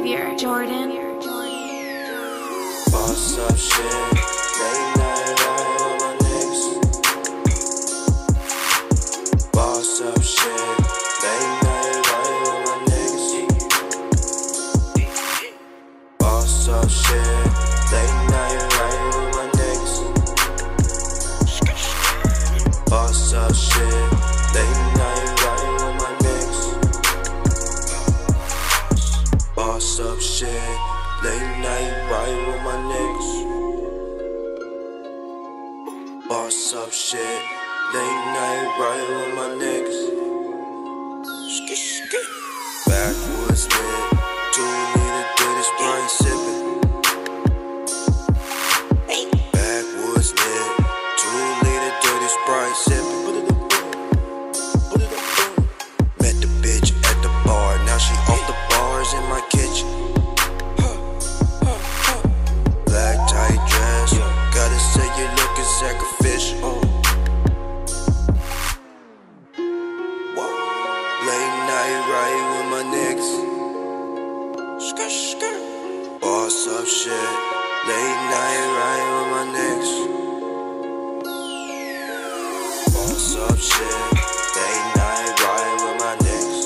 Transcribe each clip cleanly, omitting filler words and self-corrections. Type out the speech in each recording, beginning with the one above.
behavior, Jordan. Boss up shit, late night ride with my niggas. Boss up shit, late night ride with my niggas. Boss up shit, late night ride with my niggas. Boss up shit, late night ride with my niggas. Boss up shit, late night ride with my niggas. Boss up shit, late night ride with my niggas. Backwoods lit, 2-liter dirty Sprite sippin'. Backwoods lit, 2-liter dirty Sprite sippin'. Met the bitch at the bar, now she off the bars in my kitchen. Black tight dress, gotta say you're looking sacrificial. Late night ride with my niggas. Boss up shit, late night ride with my niggas. Boss up shit, late night ride with my niggas.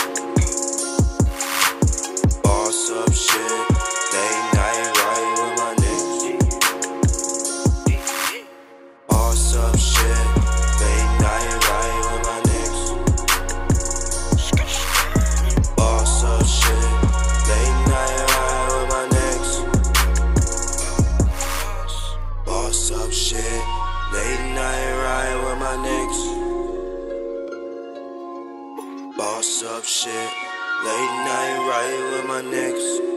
Boss up shit, late night ride with my niggas. Boss up shit, late night ride with my niggas. Boss up shit, late night ride with my niggas. Boss up shit, late night ride with my niggas. Boss up shit, late night ride with my niggas.